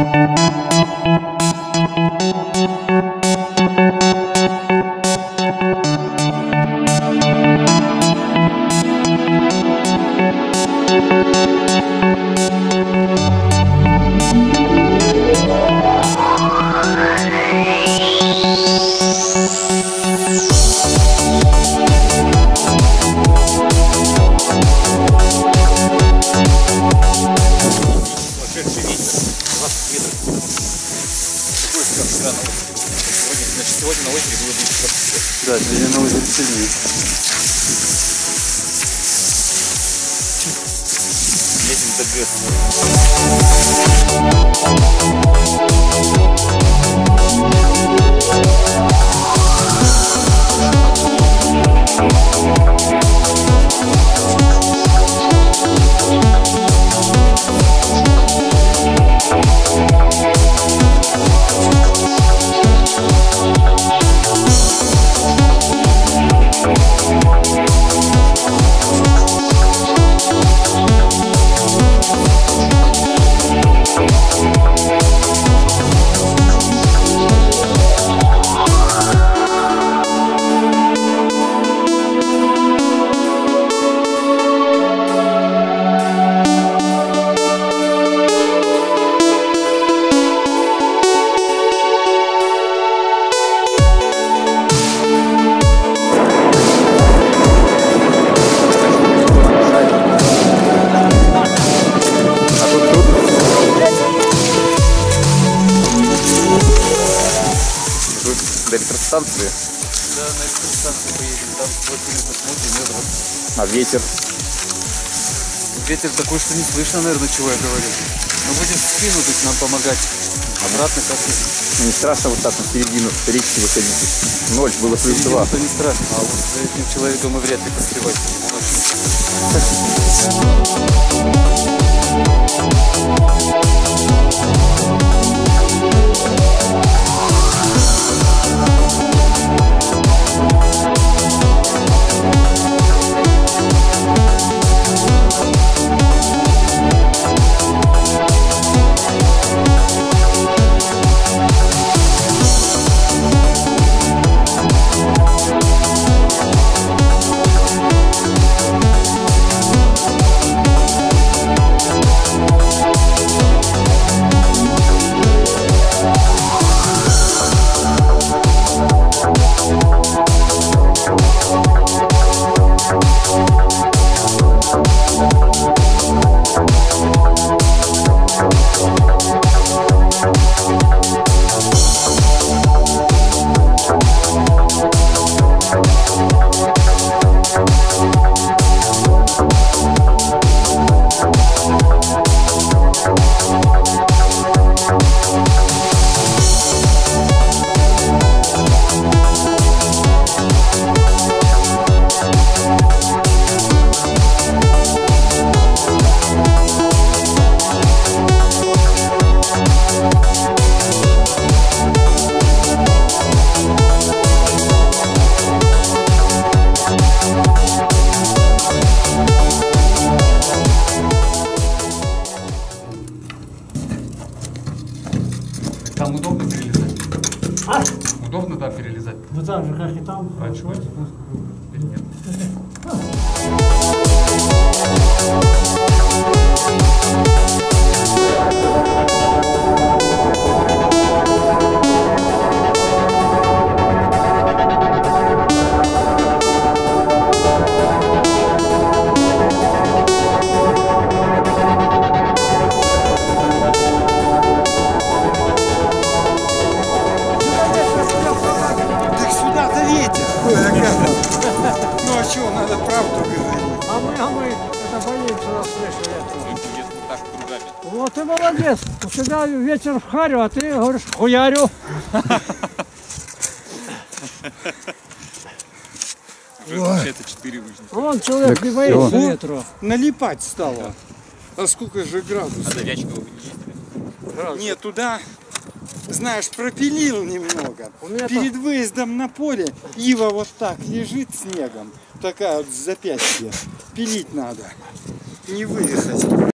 Сегодня на озере было 10 градусов. Да, сегодня на озере сильнее. Едем до ГЭС. До электростанции? Да, на электростанцию поедем, там квартиру посмотрим, метро. А ветер? Ветер такой, что не слышно, наверное, чего я говорю. Мы будем в спину тут нам помогать. Обратно как и... Не страшно вот так на середину речки выходить? 0, было плюс 2. Это не страшно, а вот за этим человеком мы вряд ли поспевать Там удобно перелезать? А? Удобно там перелезать? Ну так же, как и там. Раньше вроде спуск был. Или нет? Ну а что, надо правду говорить. А мы это боимся нас слышать. Если так кругами. Вот ты молодец. У тебя ветер в харю, а ты говоришь хуярю. Это 4 выжить. Вон человек не боится ветра. Налипать стало. А сколько же градусов? А Вячково вы не ездили? Нет, туда, знаешь, пропилил немного. меня Перед выездом на поле ива вот так лежит снегом. Такая вот с запястья. Пилить надо. Не выехать.